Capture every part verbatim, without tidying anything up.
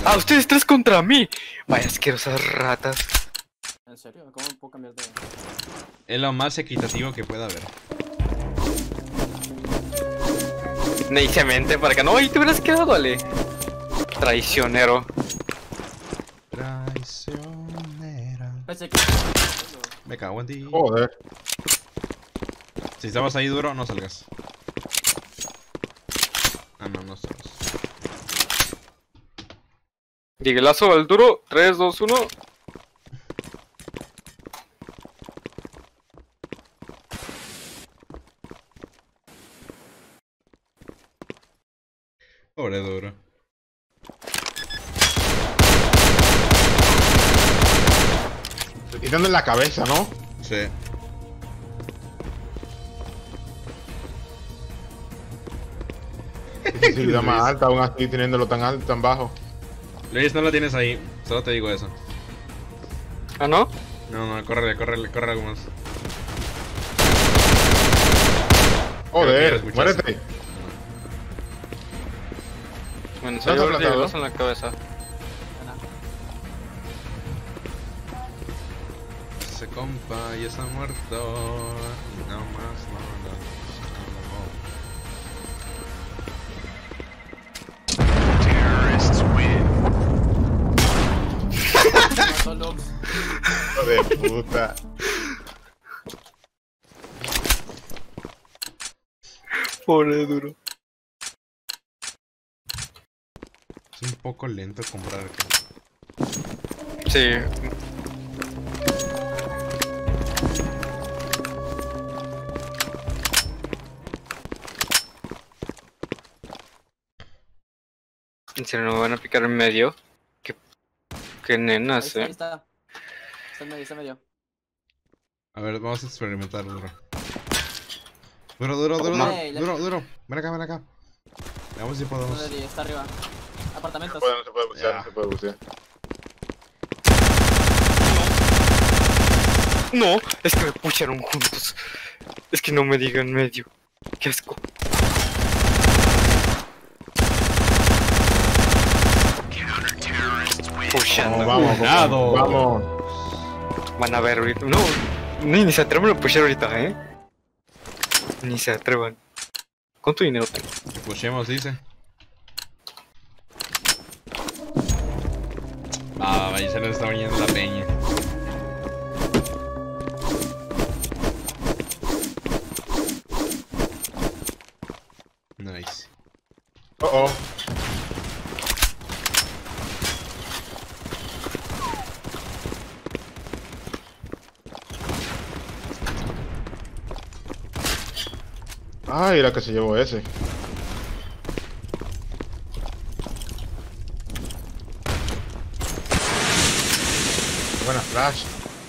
Ah, ustedes tres contra mí. Vaya asquerosas ratas. ¿En serio? ¿Cómo puedo cambiar de...? Es lo más equitativo que pueda haber. Neiciamente para acá. No, y te hubieras quedado, Ale. Traicionero. Traicionera. Pensé que... Me cago en ti. Joder. Si estabas ahí duro, no salgas. Ah, no, no estamos. Diguelazo al duro. tres, dos, uno. Pobre duro. Te tiran en la cabeza, ¿no? Sí. Sensibilidad más alta, aún así teniéndolo tan alto, tan bajo. Luis, no lo tienes ahí. Solo te digo eso. ¿Ah, no? No, no, córrele, córrele, córrele algo más. Joder, escuchaste. muérete. Bueno, se ¿Dónde llevó el está plantado, diguelazo no? en la cabeza. Ese compa ya está muerto. Y no más, no, Solo... Hijo de puta. Pobre duro. Es un poco lento comprar. Sí. ¿En serio no me van a picar en medio? Qué, qué Ahí nenas, está, ahí eh. está. Está en medio, está en medio. A ver, vamos a experimentar, duro. Duro, duro, duro, Toma. duro, duro, duro. Ven acá, ven acá. Veamos si podemos. Está está arriba. Apartamentos. No se puede bucear, Ya. no se puede bucear. No, es que me pusieron juntos. Es que no me digan medio. Qué asco. Pushando. Vamos, Cuidado. vamos. Van a ver ahorita. No, ni, ni se atrevan a pushar ahorita, eh. Ni se atrevan. ¿Cuánto dinero tengo? Pushemos, dice. Ah, ahí se nos está viniendo la peña. Nice. Oh, oh. Ay, la que se llevó ese. Buena flash.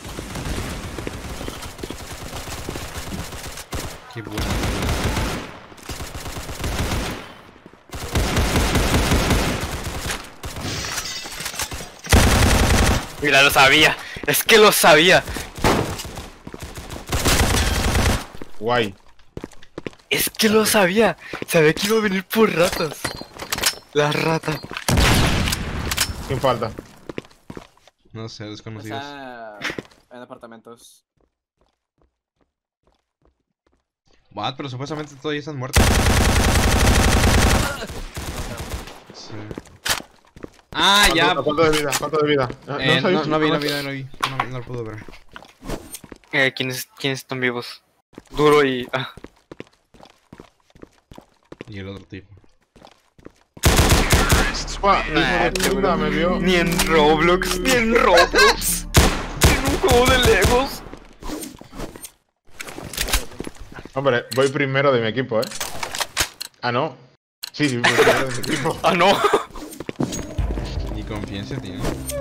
Qué bueno. Mira, lo sabía. Es que lo sabía. Guay. Es que lo sabía. Sabía que iba a venir por ratas. La rata. Sin falta. No sé, desconocidos. Está en apartamentos. What, pero supuestamente todos ya están muertos. Sí. Ah, ya. ¿Cuánto, cuánto de vida? ¿Cuánto de vida? No, Eh, se ha no, visto, no vi, no se- vi, no vi. No, no lo pude ver. Eh, ¿quiénes, ¿Quiénes están vivos? Duro y... Ah. Y el otro tipo. Buah, hijo Nah, de puta, me vio. Ni en Roblox, ni en Roblox. En un juego de Legos. Hombre, voy primero de mi equipo, ¿eh? Ah, no. Sí, sí, voy primero de mi equipo. Ah, no. Ni confianza tiene.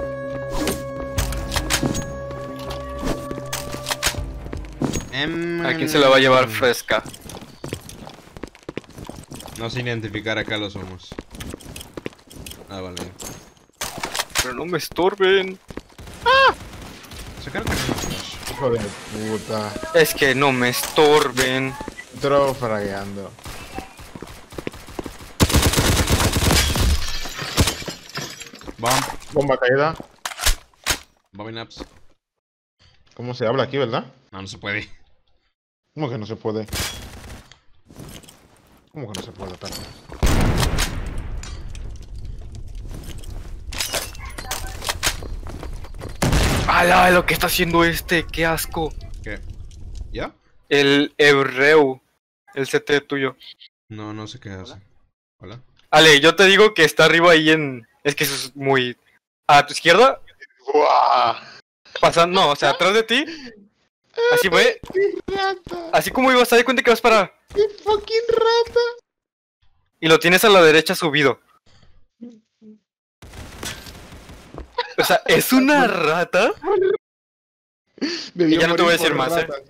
Em, ¿A quién se la va a llevar fresca? No sé identificar, acá lo somos. Ah, vale. Pero no me estorben. Sacar flash. Hijo de puta. Es que no me estorben. Entro fragueando. Bomb. Bomba caída. Bombing ups. ¿Cómo se habla aquí, verdad? No, no se puede. ¿Cómo que no se puede? ¿Cómo que no se puede? Espera. ¡Hala! Lo que está haciendo este, qué asco. ¿Qué? ¿Ya? El Hebreu. El C T tuyo. No, no sé qué hace. Hola. Ale, yo te digo que está arriba ahí en. Es que eso es muy. A tu izquierda. ¡Guau! Pasando. No, o sea, atrás de ti. Así fue. ¡Qué rata! Así como ibas, te das cuenta que vas para. ¡Qué fucking rata! Y lo tienes a la derecha subido. O sea, es una rata. Debió Y ya no te voy a morir decir por más, eh. rata.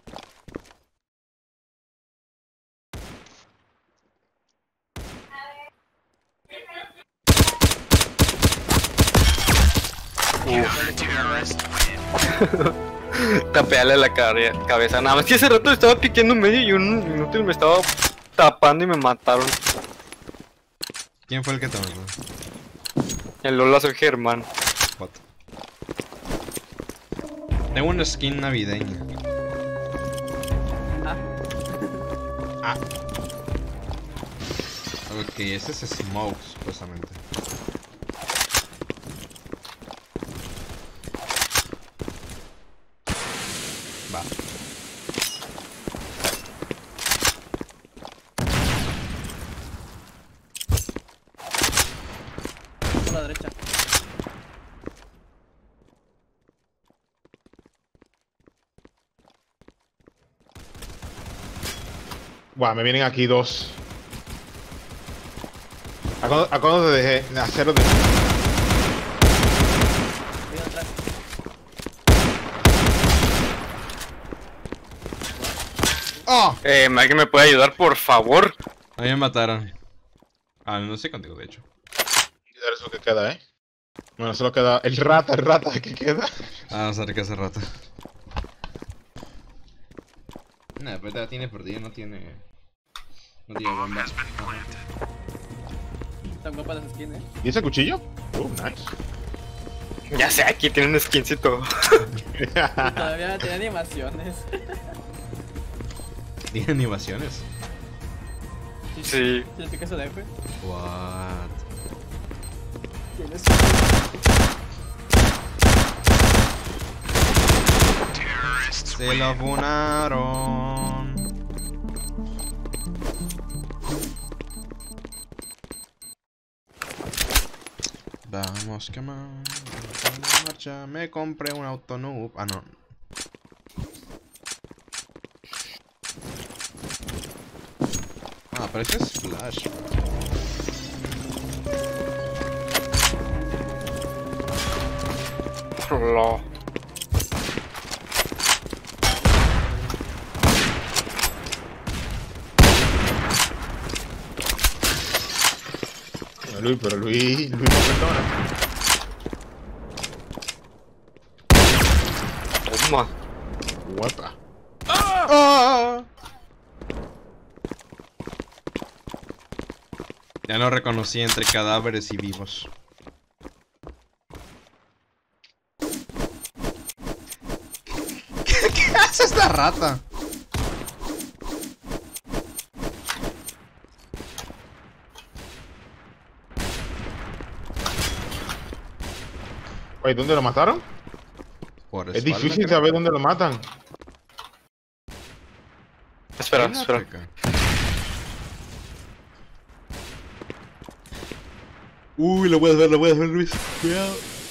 Tapeale la cabe- cabeza. Nada más que ese rato estaba piqueando en medio y un inútil me estaba tapando y me mataron. ¿Quién fue el que te mató? El Lola soy Germán. What? Tengo una skin navideña. Ah, Ah. Ok, ese es Smoke, supuestamente. Va. por la derecha. Buah, me vienen aquí dos. ¿A cuándo, a cuándo te dejé? A cero de... Viene atrás. ¡Oh! Eh, ¿alguien me puede ayudar, por favor? A mí me mataron. Ah, no estoy contigo, de hecho. Cuidar eso que queda, ¿eh? Bueno, solo queda el rata, el rata que queda. Ah, vamos a ver qué hace rato. Nah, pero la tiene perdida, no tiene... No tiene bomba. Están guapas las skins, eh. ¿Y ese cuchillo? Uh, nice. Ya sé, aquí tiene un skincito. Todavía tiene animaciones. ¿Tiene animaciones? Sí. Si le picas el F, What? tienes. Se lo funaron. Vamos, que más. Marcha. Me compré un auto noob. Ah, no. Ah, pero ese es Flash. Lo. Bueno, Luis, pero Luis... Luis no perdona. Toma. Guapa. ¡Ah! Ya no reconocí entre cadáveres y vivos. ¿Qué, qué hace esta rata? Oye, ¿dónde lo mataron? Por Es espalda, difícil creo. saber dónde lo matan. Espera, Hay una espera. África. Uy, lo puedes ver, lo puedes ver, Luis. Cuidado.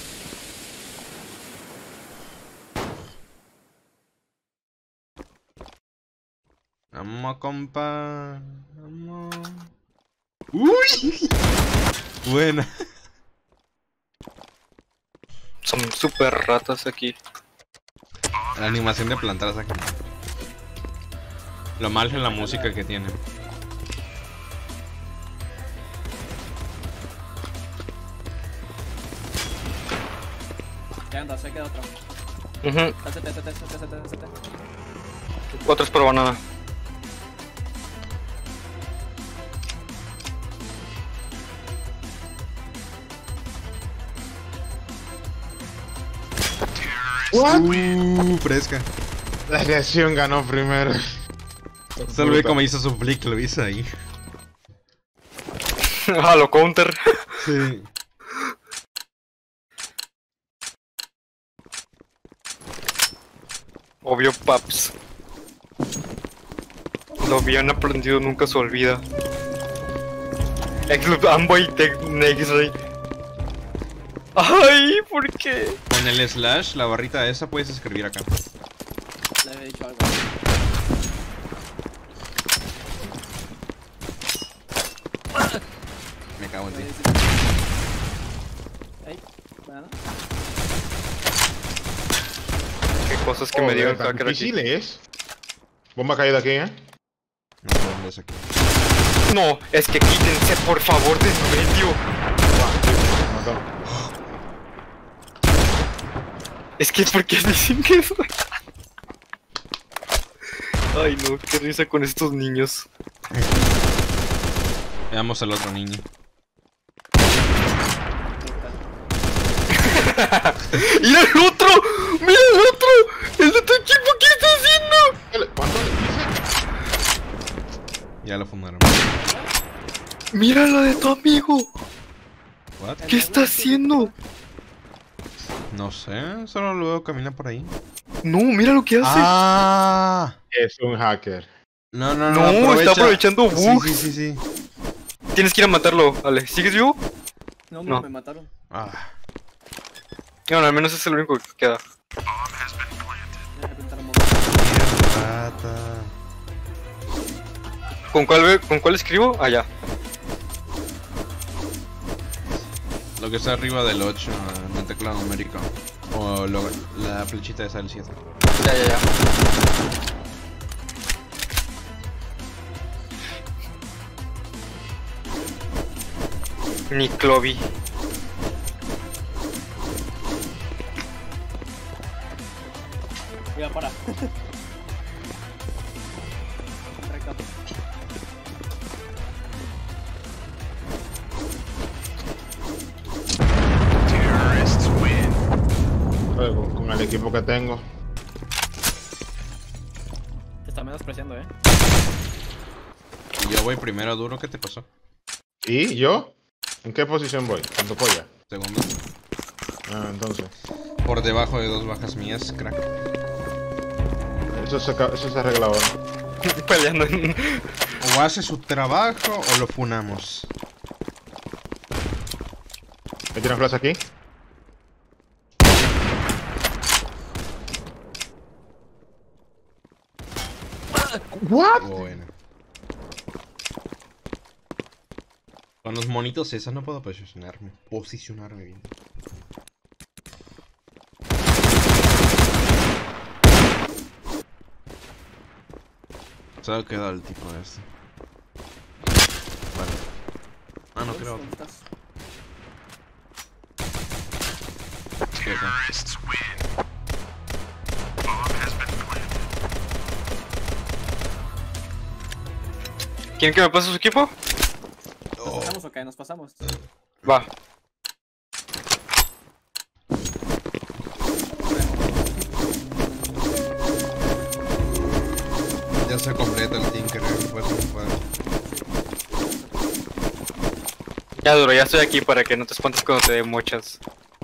Vamos, compa. Vamos. Uy. Buena. Son super ratas aquí. La animación de plantar esa aquí. Lo mal es la música que tiene. Quedan dos, se queda otro. Ujú. Está C T, C T, C T, C T, C T. Otro es por banana. What? Uh, fresca. La reacción ganó primero. Solo ve cómo hizo su flick, lo hizo ahí. Halo counter. Sí. Obvio, paps. Lo bien aprendido nunca se olvida. Exclude Amboy Tech Next Ray. Ay, ¿por qué? Con el slash, la barrita esa, puedes escribir acá. Le había dicho algo. Me cago en Le ti. había dicho- Ey, banana. Qué cosas que Oh, me dio el tan hacker aquí. difícil es. Bomba caída aquí, eh. No sé dónde es aquí. No, es que quítense por favor de en medio. Me mató. Es que ¿por qué dicen que eso? Ay no, qué risa con estos niños. Veamos al otro niño. ¡Mira el otro! ¡Mira el otro! ¡El de tu equipo! ¿Qué está haciendo? ¿Cuánto le hice? Ya lo fundaron. ¡Mira la de tu amigo! What? ¿Qué está haciendo? No sé, solo lo veo caminar por ahí. No, mira lo que hace. Ah. Es un hacker. No, no, No, no. está aprovechando Sí, bugs. sí, sí, sí. Tienes que ir a matarlo, Ale. ¿Sigues vivo? No, No. no, me mataron. Ah. Bueno, al menos es el único que queda. Me reventaron un Rata. ¿Con cuál, ve- ¿Con cuál escribo? Ah, ya. Lo que está arriba del ocho en el teclado numérico. O lo- la flechita esa del siete. Ya, ya, ya. Ni Clovy. Voy a parar. Recap. Joder, Con, con el equipo que tengo. Te está menospreciando, eh. Y yo voy primero duro, ¿qué te pasó? ¿Y yo? ¿En qué posición voy? ¿En tu polla? Segundo. Ah, entonces. Por debajo de dos bajas mías, crack. Eso se, ca- eso se arregla ahora. Peleando en... O hace su trabajo o lo funamos. ¿Me tiran flash aquí? ¿What? Bueno. Con los monitos esas no puedo posicionarme. Posicionarme bien. Se ha quedado el tipo de este. Vale. Ah, no creo. ¿Dónde estás? Sí, acá. ¿Quieren que me pase su equipo? ¿Nos pasamos o qué? ¿Nos pasamos? Va. Ya se completa el Tinker, pues no puedo. Ya duro, ya estoy aquí para que no te espantes cuando te dé muchas.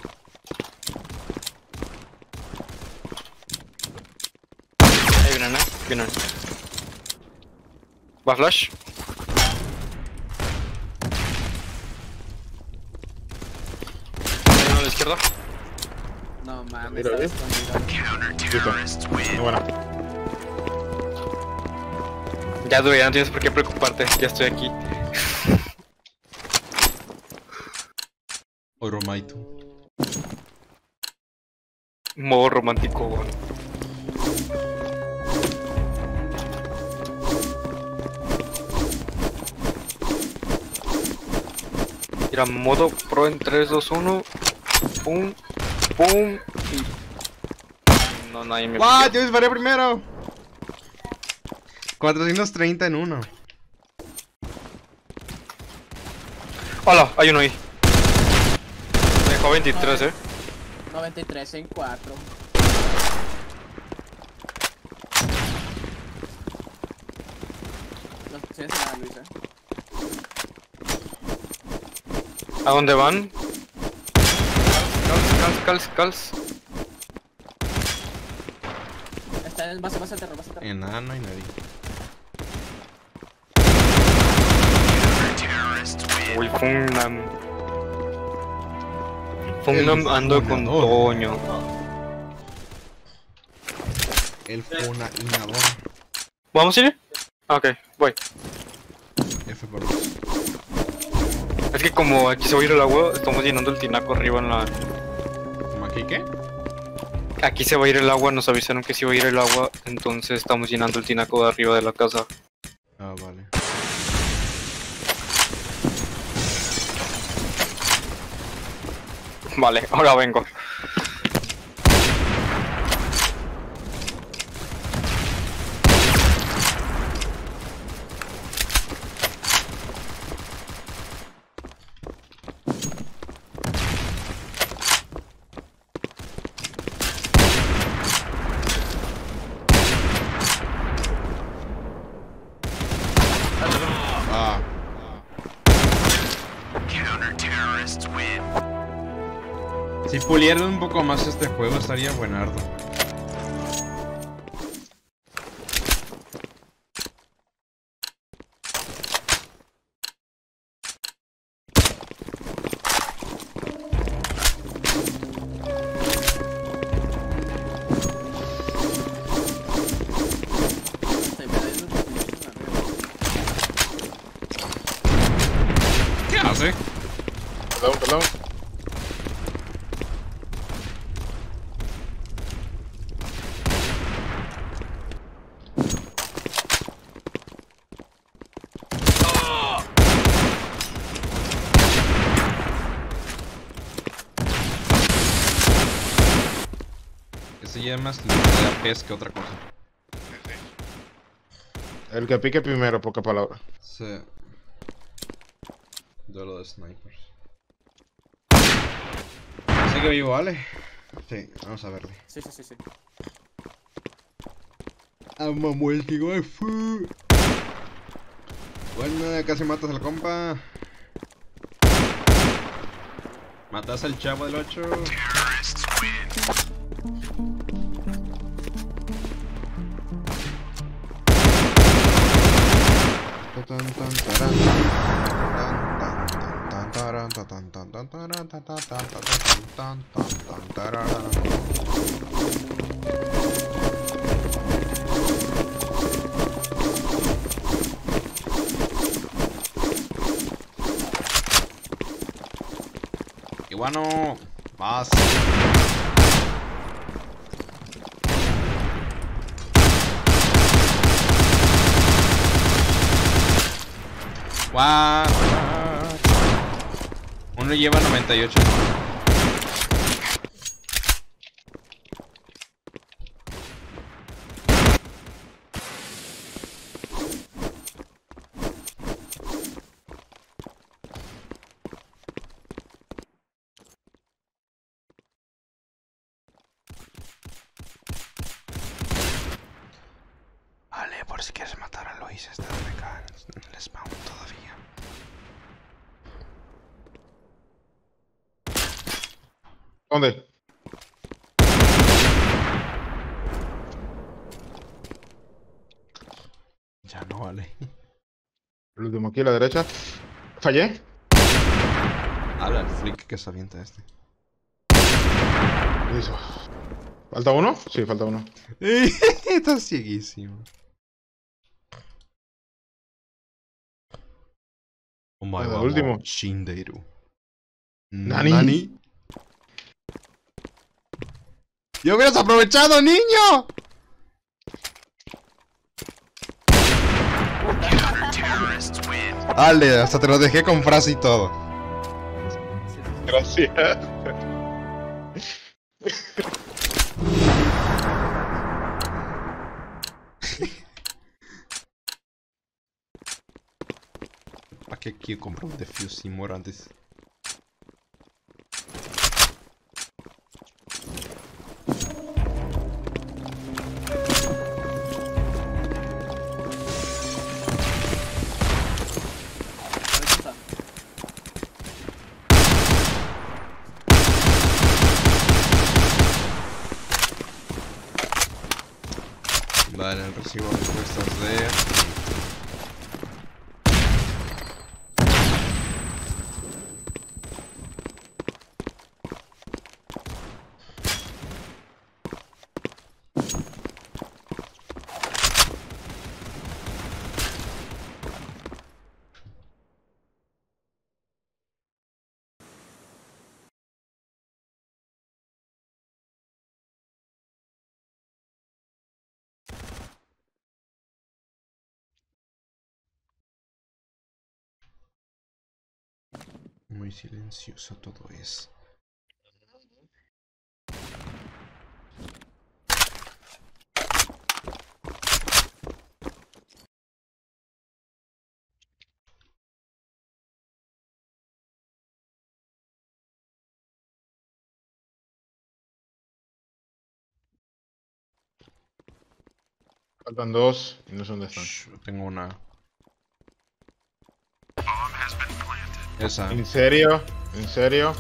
Hay una, ¿no? Hay una. ¿Va flash? ¿Hay uno a la izquierda? No mames, Mira, está ¿eh? escondido. Listo. Muy buena. Ya duro, ya no tienes por qué preocuparte, ya estoy aquí. Oromaito. Modo romántico, weón. Mira, modo pro en tres, dos, uno. Pum, pum y... No, nadie me ¡Wow! pilló. ¡Yo disparé primero! cuatrocientos treinta en uno. Hola, hay uno ahí. Me dejó veintitrés, eh. noventa y tres en cuatro. Ah, Luis, eh. ¿A dónde van? Cals, cals, cals, cals. Está en base, base al terror, base al terror. Enano y nadie. Uy, Fungnam. Fungnam ando con funador. Toño. El funainador. ¿Vamos a ir? Ok, voy. F por dos. Es que como aquí se va a ir el agua, estamos llenando el tinaco arriba en la... ¿Cómo aquí qué? Aquí se va a ir el agua, nos avisaron que se iba a ir el agua, entonces estamos llenando el tinaco de arriba de la casa. Ah, vale. Vale, ahora vengo. Ah. Si pulieran un poco más este juego estaría buenardo. Está ahí, pero hay unos que están arriba. ¿Qué hace? Perdón, perdón. Ese ya es más de A P S que otra cosa. El que pique primero, poca palabra. Sí. Duelo de snipers. ¿Sigue vivo, Ale? Sí, vamos a verle. Sí, sí, sí, sí. Amo muerte, waifu. Bueno, casi matas al compa. Matas al chavo del ocho. Y bueno, vas. What? Uno lleva noventa y ocho. Vale, por si quieres matar a Lois, está acá en el spawn todavía. ¿Dónde? Ya no vale. El último aquí a la derecha. Fallé. Ala, el flick que se avienta este. Listo. ¿Falta uno? Sí, falta uno. Está cieguísimo. Omae El wa último. mo shindeiru. Nani. Nani. ¡Ya hubieras aprovechado, niño! Ale, hasta te lo dejé con frase y todo. Gracias. ¿Para qué quiero comprar un defuse y muero antes? ver, el recibo respuestas de... Muy silencioso todo es. Faltan dos y no sé dónde están. Shh, tengo una. Esa. ¿En serio? ¿En serio?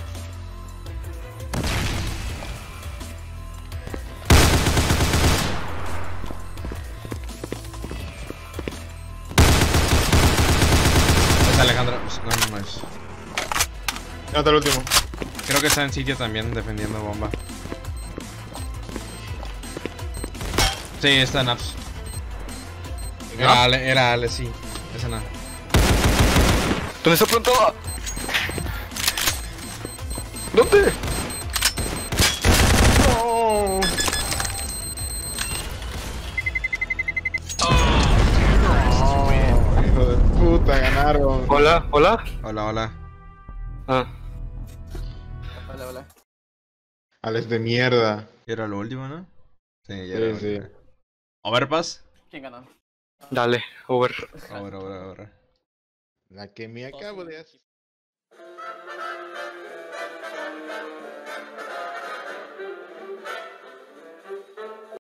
Esa Alejandra. No, no, no es. Hasta el último. Creo que está en sitio también defendiendo bomba. Sí, está en apps. Era Ale, era Ale, sí. Esa no. ¿Dónde está pronto? ¿Dónde? ¡No! Hijo de puta, ganaron. Hola, hola. Hola, hola. Ah, Hola, hola. Alex de mierda. Era lo último, ¿no? Sí, ya Sí, era. sí. Overpass. ¿Quién ganó? dale, over. Ahora, ahora, ahora. La que me acabo de hacer.